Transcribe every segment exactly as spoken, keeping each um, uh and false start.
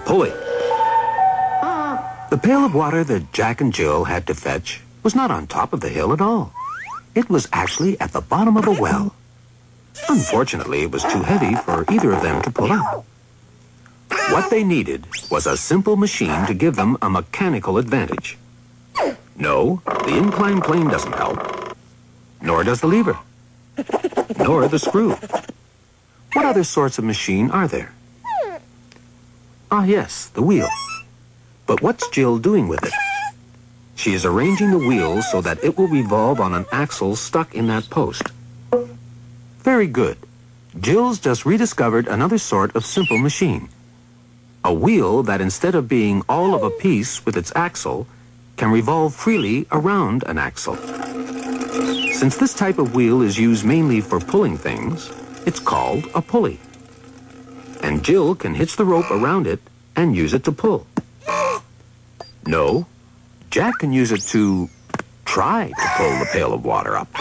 pulley. The pail of water that Jack and Jill had to fetch was not on top of the hill at all. It was actually at the bottom of a well. Unfortunately, it was too heavy for either of them to pull up. What they needed was a simple machine to give them a mechanical advantage. No, the inclined plane doesn't help. Nor does the lever. Nor the screw. What other sorts of machine are there? Ah, yes, the wheel. But what's Jill doing with it? She is arranging the wheel so that it will revolve on an axle stuck in that post. Very good. Jill's just rediscovered another sort of simple machine. A wheel that instead of being all of a piece with its axle, can revolve freely around an axle. Since this type of wheel is used mainly for pulling things, it's called a pulley. And Jill can hitch the rope around it and use it to pull. No, Jack can use it to try to pull the pail of water up.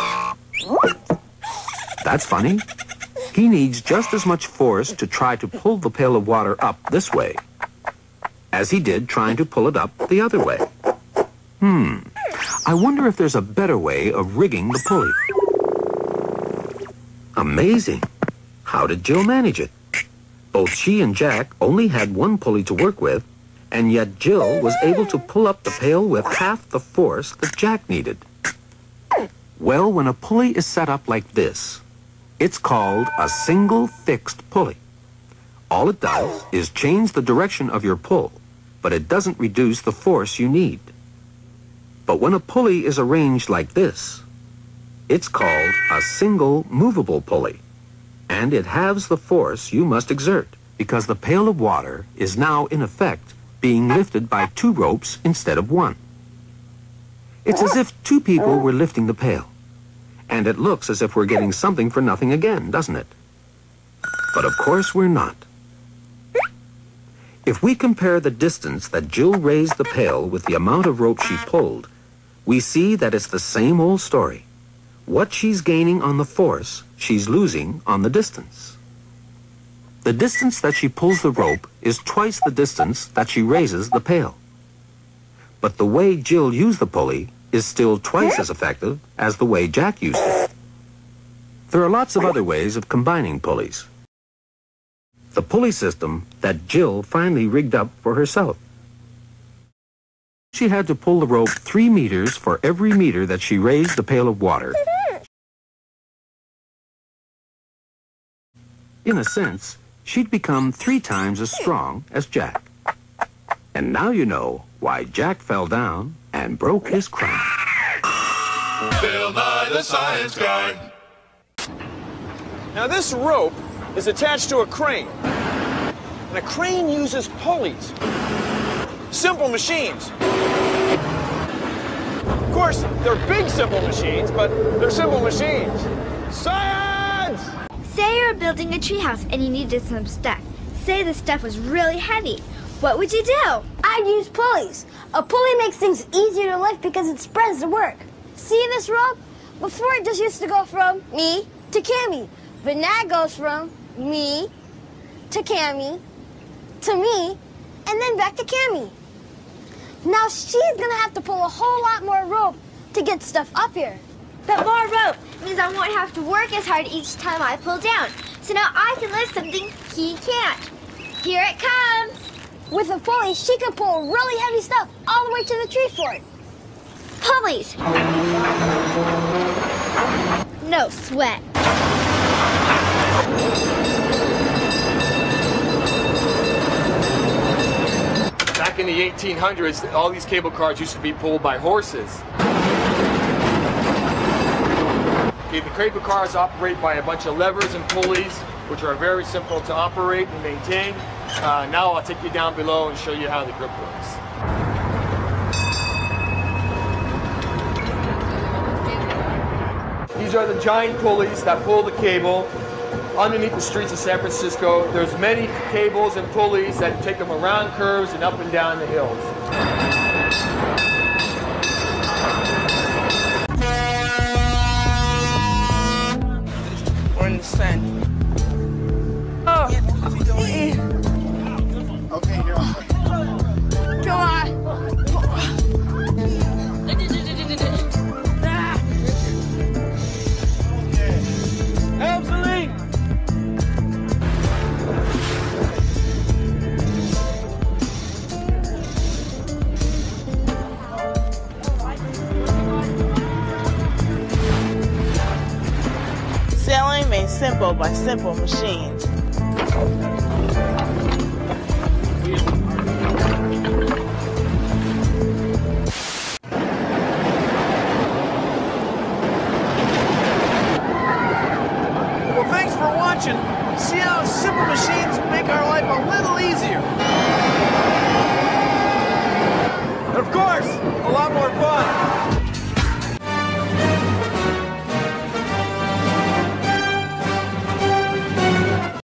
That's funny. He needs just as much force to try to pull the pail of water up this way as he did trying to pull it up the other way. Hmm, I wonder if there's a better way of rigging the pulley. Amazing. How did Jill manage it? Both she and Jack only had one pulley to work with, and yet Jill was able to pull up the pail with half the force that Jack needed. Well, when a pulley is set up like this, it's called a single fixed pulley. All it does is change the direction of your pull, but it doesn't reduce the force you need. But when a pulley is arranged like this, it's called a single movable pulley, and it halves the force you must exert, because the pail of water is now, in effect, being lifted by two ropes instead of one. It's as if two people were lifting the pail, and it looks as if we're getting something for nothing again, doesn't it? But of course we're not. If we compare the distance that Jill raised the pail with the amount of rope she pulled, we see that it's the same old story. What she's gaining on the force, she's losing on the distance. The distance that she pulls the rope is twice the distance that she raises the pail. But the way Jill used the pulley is still twice as effective as the way Jack used it. There are lots of other ways of combining pulleys. The pulley system that Jill finally rigged up for herself. She had to pull the rope three meters for every meter that she raised the pail of water. In a sense, she'd become three times as strong as Jack. And now you know why Jack fell down and broke his crown. Bill Nye the Science Guy. Now this rope is attached to a crane. And a crane uses pulleys. Simple machines. Of course, they're big simple machines, but they're simple machines. Science! Say you're building a treehouse and you needed some stuff. Say the stuff was really heavy. What would you do? I'd use pulleys. A pulley makes things easier to lift because it spreads the work. See this rope? Before it just used to go from me to Cammy. But now it goes from me to Cammy to me and then back to Cammy. Now she's gonna have to pull a whole lot more rope to get stuff up here. But more rope means I won't have to work as hard each time I pull down. So now I can lift something he can't. Here it comes. With a pulley, she can pull really heavy stuff all the way to the tree fort. Pulleys. No sweat. Back in the eighteen hundreds, all these cable cars used to be pulled by horses. Okay, the cable cars operate by a bunch of levers and pulleys, which are very simple to operate and maintain. Uh, now I'll take you down below and show you how the grip works. These are the giant pulleys that pull the cable underneath the streets of San Francisco. There's many cables and pulleys that take them around curves and up and down the hills. One cent. Oh. Okay, here. simple by simple machines.